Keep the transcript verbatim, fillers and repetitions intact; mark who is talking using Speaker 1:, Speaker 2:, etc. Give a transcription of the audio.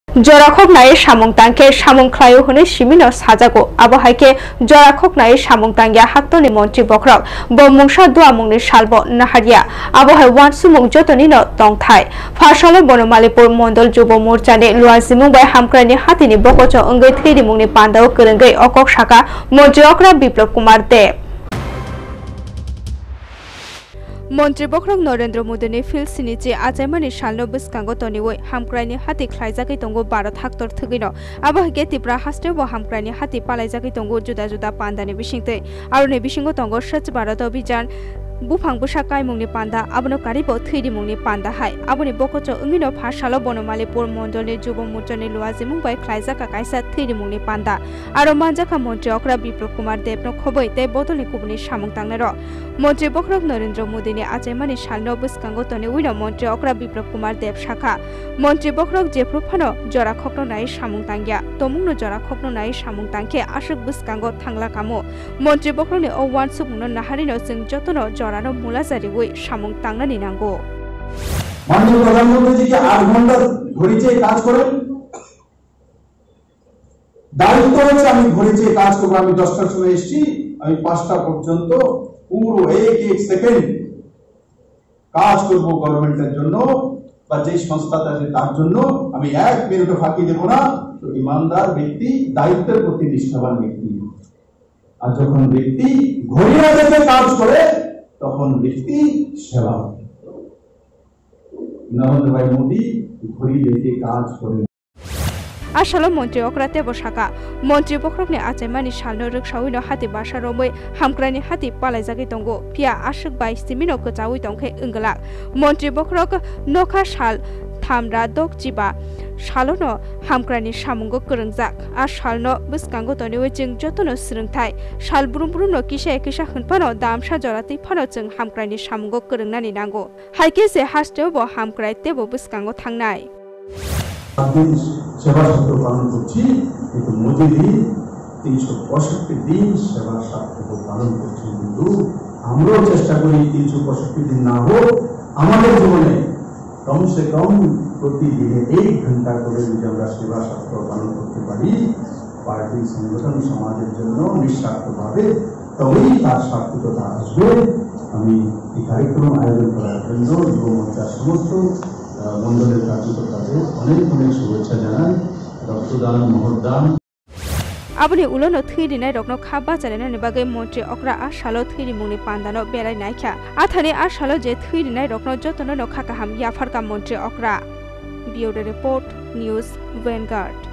Speaker 1: जराखक नाय सामुं तांके सामुं ख्लायो हने सिमिनो साजागो आबहायके जराखक नाय सामुं तांगिया हाक्तनि मन्त्रि बख्रक बमुंसा दुआमुंनि सालबो नाहारिया आबहाय वानसुमुं जतनिनो तंथाय फासाले बनमालिपुर मंडल जुब मोर्चानि लुआजिमुं बाय हामक्रानि हातिनि बकचो अंगै थैरिमुंनि पान्दाव गोरोंगै अकक साका मन्त्रि अक्रा बिप्लब कुमार देव मंत्री बख्रक नरेंद्र मोदी फिल्ड सिनिचे आजायमानि सालनो बिस्कांगो तनिवै हामक्राइनि हाति ख्लाइजाखै तंगो भारत हाक्तर थगिनो आबहागे त्रिपुरा हास्टेबो हामक्राइनि हाति पालाइजाखै तंगो जुदा जुदा पान्दानि बिसिंते आरो बिसिंगो तंगो स्वच्छ भारत अभियान बुफां बुसा कायमुंनि पान्दा आबनो कारिबो थैरिमुंनि पान्दा हाय आबनि बकचो अंगिनो फासालो बनमालिपुर मंडलनि जुब मोर्चानि लुआजिमुं बाय ख्लाइजाका कायसा थैरिमुंनि पान्दा आरो मानजाखा मंत्री अक्रा बिप्लब कुमार देवनो खबै ते बदलनि कुबनि सामुं तांनारो मंत्री बख्रक नरेंद्र मोदीनि आजायमानि सालनो बिस्कांगो तनि उइनो मंत्री अक्रा बिप्लब कुमार देव शाखा मंत्री बख्रक जेफ्रुफानो जरा खकनो नाय सामुं तांगिया तमुंनो जरा खकनो नाय सामुं तांखे आशक बिस्कांगो थांला कामो मंत्री बख्रकनि अवान सुबुंनो नाहारिनो जों जतनो जरानो मुलाजारिवै सामुं तांनानि नांगौ
Speaker 2: माननीय प्रधानमंत्री जी आठ घंटा ঘড়িতে কাজ করেন দায়িত্ব হচ্ছে আমি ঘড়িতে কাজ করব আমি দশটার সময় এসেছি আমি পাঁচটা পর্যন্ত পুরো এক এক সেকেন্ড কাজ করব গভর্নমেন্টের জন্য বা যে সংস্থাটা আছে তার জন্য আমি এক মিনিটও ফাঁকি দেব না তো ইমানদার ব্যক্তি দায়িত্বের প্রতি নিষ্ঠাবান ব্যক্তি আর যখন ব্যক্তি ঘড়ির আগে কাজ করে তখন ব্যক্তি সেবা নরেন্দ্র ভাই মোদি ঘড়ি দেখে কাজ করেন
Speaker 1: आसालो मंत्री अक्राते बसाका मंत्री बख्रकनि आजायमानि सालनो रक्सावैनो हाति बासा रमै हामक्रानि हाति पालाइजाखै तंगो फिया आशक बाय सिमिनो कचावै तंखे इंगला मंत्री बख्रक नखा साल थामरा दक जिबा सालनो हामक्रानि सामुंगो गोरोंजाक आ सालनो बिस्कांगो तनिवै जों जतनो स्रोंथाय साल ब्रुम ब्रुमनो किसा किसा खनफानो दामसा जराति फानो जों हामक्रानि सामुंगो गोरोंनानि नांगौ हायके जे हास्टेबो हामक्राय तेबो बिस्कांगो थांनाय
Speaker 2: सेवा सत्र पालन করছি কিন্তু মোদিজি তিনশো পঁয়ষট্টি দিন সেবা সত্র পালন করছেন কিন্তু আমরাও চেষ্টা করি তিনশো পঁয়ষট্টি দিন না হোক আমাদের জীবনে কমসে কম প্রতিদিনে এক ঘন্টা করে যদি আমরা সেবা সত্র পালন করতে পারি পার্টি সংগঠন সমাজের জন্য নিঃস্বার্থভাবে তবেই তার সার্থকতা আসবে আমি এই কার্যক্রম আয়োজন করার জন্য যুব মোর্চার সমস্ত मंडलेर कार्यकर्ताদের অনেক অনেক শুভেচ্ছা জানাই রক্তদান মহদান
Speaker 1: आबनि उलोनो थैरिनाय रकनो खाबा जानायनि बागै मंत्री अक्रा आसालो थैरिमुंनि पान्दानो बेराय नायखा आथानि आसालो जे थैरिनाय रकनो जतनो नखा काहाम याफारका मंत्री अक्रा बिउरो रिपोर्ट न्यूज वैनगार्ड।